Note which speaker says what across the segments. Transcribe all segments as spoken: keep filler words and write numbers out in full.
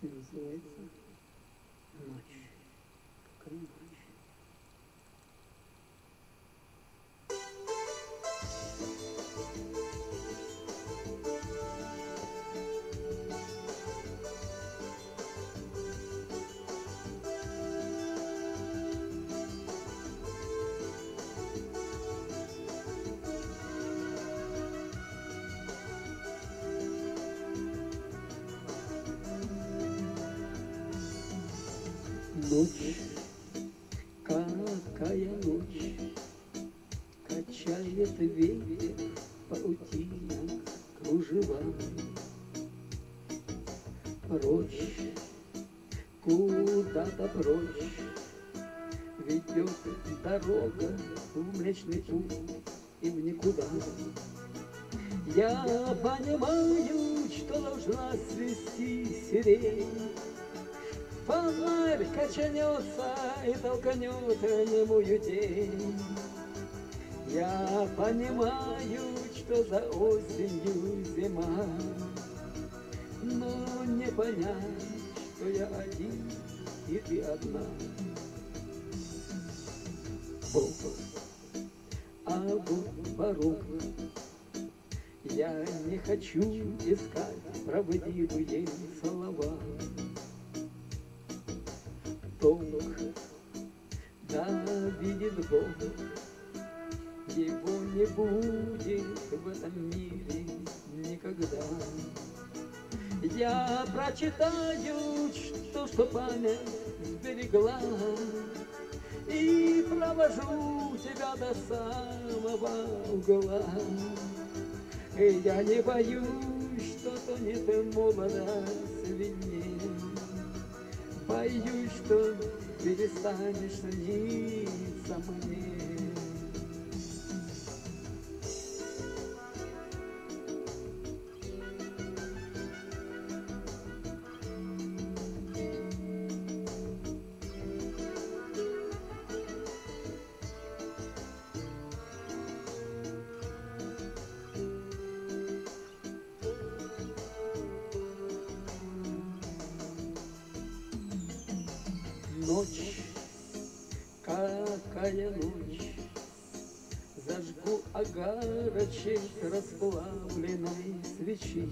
Speaker 1: Песня называется «Ночь». Какая ночь? Ночь, какая ночь, качает ветер паутинок кружева. Прочь, куда-то прочь, ведет дорога в Млечный Путь и в никуда. Я понимаю, что должна свести сирень. Фонарь качанется и толканет немую тень. Я понимаю, что за осенью зима, но не понять, что я один и ты одна. Бог, а вот порог. Я не хочу искать правдивые слова. Долг, да видит Бог, его не будет в этом мире никогда. Я прочитаю, что, что память сберегла, и провожу тебя до самого угла. И я не боюсь, что тонет молодость в вине. Боюсь, что перестанешь сниться мне. Ночь, какая ночь, зажгу огарочек расплавленной свечи.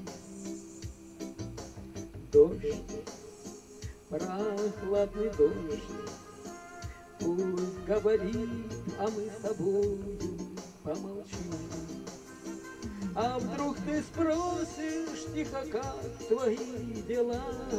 Speaker 1: Дождь, прохладный дождь, пусть говорит, а мы с тобою помолчим. А вдруг ты спросишь тихо, как твои дела?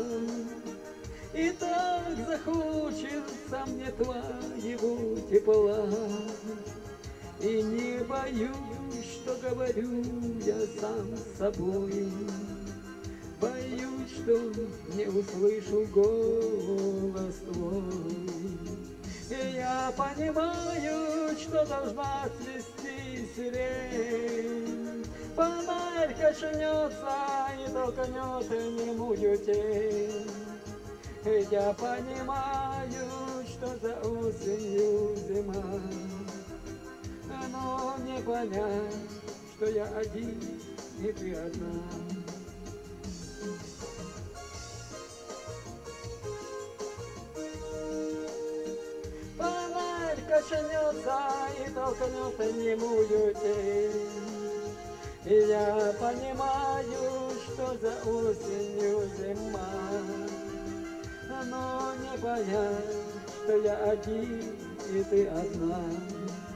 Speaker 1: И так захочется мне твоего тепла. И не боюсь, что говорю я сам с собой. Боюсь, что не услышу голос твой. И я понимаю, что должна цвести сирень. Фонарь качнется и толкнет немую тень. И я понимаю, что за осенью зима, но не понять, что я один и ты одна. Фонарь качнется и толкнет немую тень. И я понимаю, что за осенью зима, но не понять, что я один и ты одна.